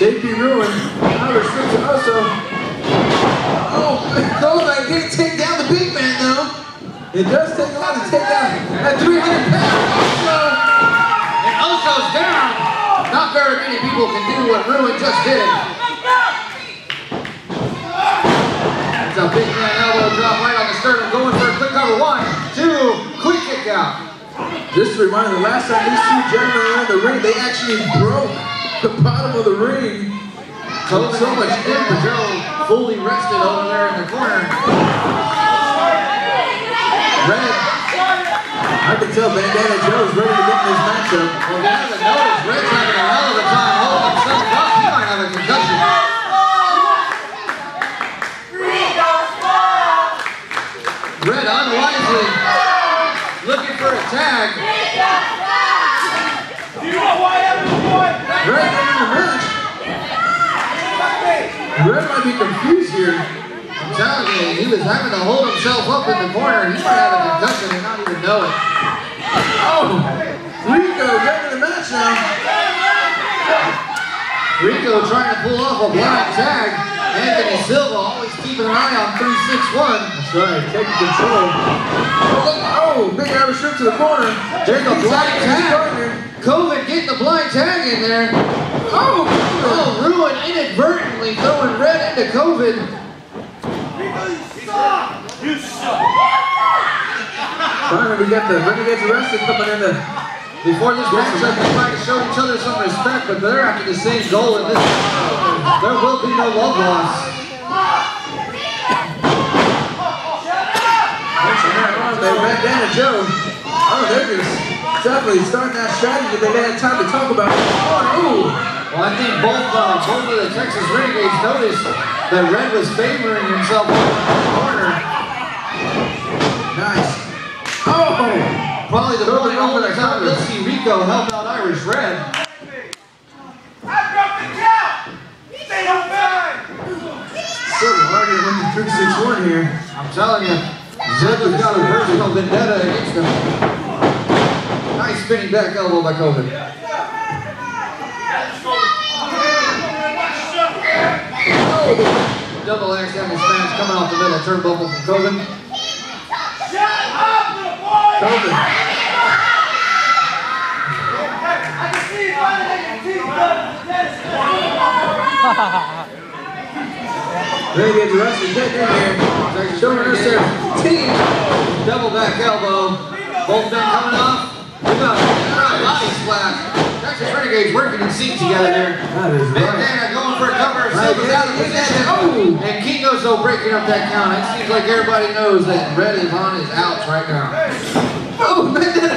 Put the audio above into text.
JP ruined. Irish flips it also. Oh, Goldberg can't take down the big man though. it does take a lot to take down at 300 pounds. And Oso's down. Not very many people can do what Ruin just did. It's a big man elbow drop right on the sternum, going for a quick cover. 1, 2, quick kick out. Just to remind you, the last time these two gentlemen were in the ring, they actually broke the bottom of the ring. So much in for Joe, fully rested over there in the corner. Red. I can tell Bandana Joe's ready to get in this matchup. Well, you haven't noticed, Red's having a hell of a time holding himself up. He might have a concussion. Red unwisely looking for a tag. Red in the match. Red might be confused here. I'm telling you, he was having to hold himself up in the corner. He might have a concussion and not even know it. Oh, Rico getting in the match now. Rico trying to pull off a blind tag. Anthony Silva always keeping an eye on 3-6-1. That's right, taking control. Oh, big Irish whip to the corner. There's a blind tag. COVID getting the blind tag in there. Oh, Ruin inadvertently throwing Red into COVID. You suck! Finally, we got the Renegades arrested coming in to... Before this matchup, they might show each other some respect, but they're after the same goal in this. There will be no love loss. Bandana Joe. Oh, they're just definitely starting that strategy that they had time to talk about. Oh, well, I think both of the Texas Renegades noticed that Red was favoring himself in the corner. nice. Oh, Probably the only moment I thought we'll see Rico help out Irish Red. I broke the count! Stay on back! so harder than the 3-6-1 here. I'm telling you, Zebba's got a personal vendetta against him. Nice spinning back elbow by COVID. Double axe down his fans coming off the middle turnbuckle from COVID. Shut up, little boy! COVID. I can see you running in your teeth, Renegades arrested getting in here. Showing us their team. Double back elbow. Both men coming off. We got a body splash. Texas Renegades working in sync together there. That is right. Bandana going for a cover. Silva's out of position. Oh! And Kingo's though breaking up that count. It seems like everybody knows that Red is on his outs right now. Oh, Bandana